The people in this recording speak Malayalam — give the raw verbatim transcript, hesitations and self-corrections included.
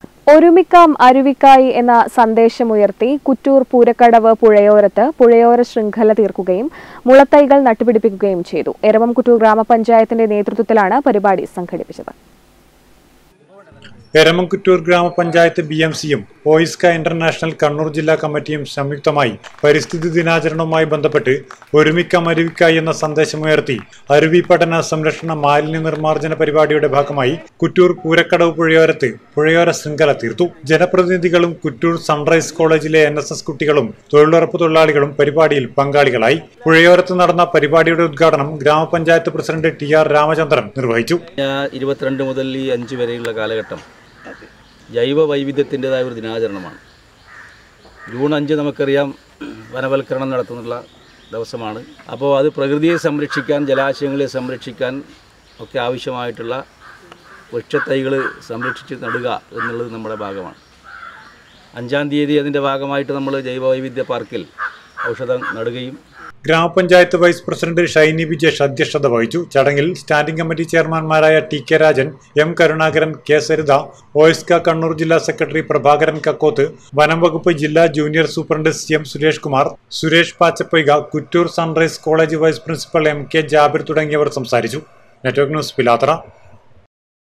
ഒരുമിക്കാം അരുവിക്കായി എന്ന സന്ദേശമുയർത്തി കുറ്റൂർ പൂരക്കടവ് പുഴയോരത്ത് പുഴയോര ശൃംഖല തീർക്കുകയും മുളത്തൈകൾ നട്ടുപിടിപ്പിക്കുകയും ചെയ്തു. എരവം കുറ്റൂർ ഗ്രാമപഞ്ചായത്തിന്റെ നേതൃത്വത്തിലാണ് പരിപാടി സംഘടിപ്പിച്ചത്. എരമംകുറ്റൂർ ഗ്രാമപഞ്ചായത്ത് ബി എം സിയും ഓയിസ്ക ഇന്റർനാഷണൽ കണ്ണൂർ ജില്ലാ കമ്മിറ്റിയും സംയുക്തമായി പരിസ്ഥിതി ദിനാചരണവുമായി ബന്ധപ്പെട്ട് ഒരുമിക്കാം അരുവിക്കായി എന്ന സന്ദേശമുയർത്തി അരുവി പഠന സംരക്ഷണ മാലിന്യ നിർമ്മാർജ്ജന പരിപാടിയുടെ ഭാഗമായി കുറ്റൂർ പൂരക്കടവ് പുഴയോരത്ത് പുഴയോര ശൃംഖല തീർത്തു. ജനപ്രതിനിധികളും കുറ്റൂർ സൺറൈസ് കോളേജിലെ എൻ എസ് എസ് കുട്ടികളും തൊഴിലുറപ്പ് തൊഴിലാളികളും പരിപാടിയിൽ പങ്കാളികളായി. പുഴയോരത്ത് നടന്ന പരിപാടിയുടെ ഉദ്ഘാടനം ഗ്രാമപഞ്ചായത്ത് പ്രസിഡന്റ് ടി ആർ രാമചന്ദ്രൻ നിർവഹിച്ചു. ഇരുപത്തിരണ്ട് മുതൽ ഈ അഞ്ച് വരെയുള്ള കാലഘട്ടം ജൈവ വൈവിധ്യത്തിൻ്റെതായ ഒരു ദിനാചരണമാണ്. ജൂൺ അഞ്ച് നമുക്കറിയാം വനവൽക്കരണം നടത്തുന്നുള്ള ദിവസമാണ്. അപ്പോൾ അത് പ്രകൃതിയെ സംരക്ഷിക്കാൻ, ജലാശയങ്ങളെ സംരക്ഷിക്കാൻ ഒക്കെ ആവശ്യമായിട്ടുള്ള വൃക്ഷത്തൈകൾ സംരക്ഷിച്ച് നടുക എന്നുള്ളത് നമ്മുടെ ഭാഗമാണ്. അഞ്ചാം തീയതി അതിൻ്റെ ഭാഗമായിട്ട് നമ്മൾ ജൈവ വൈവിധ്യ പാർക്കിൽ ഔഷധം നടുകയും ഗ്രാമപഞ്ചായത്ത് വൈസ് പ്രസിഡന്റ് ഷൈനി വിജേഷ് അധ്യക്ഷത വഹിച്ചു. ചടങ്ങിൽ സ്റ്റാൻഡിംഗ് കമ്മിറ്റി ചെയർമാൻമാരായ T K Rajan, M Karunakaran, K Saritha, OISCA Kannur ജില്ലാ സെക്രട്ടറി പ്രഭാകരൻ കക്കോത്ത്, വനം വകുപ്പ് ജില്ലാ junior superintendent C M Suresh Kumar, Suresh Pachappoyka, Kuttur sunrise college vice principal M K Jabir തുടങ്ങിയവർ സംസാരിച്ചു. Network news Pilathara.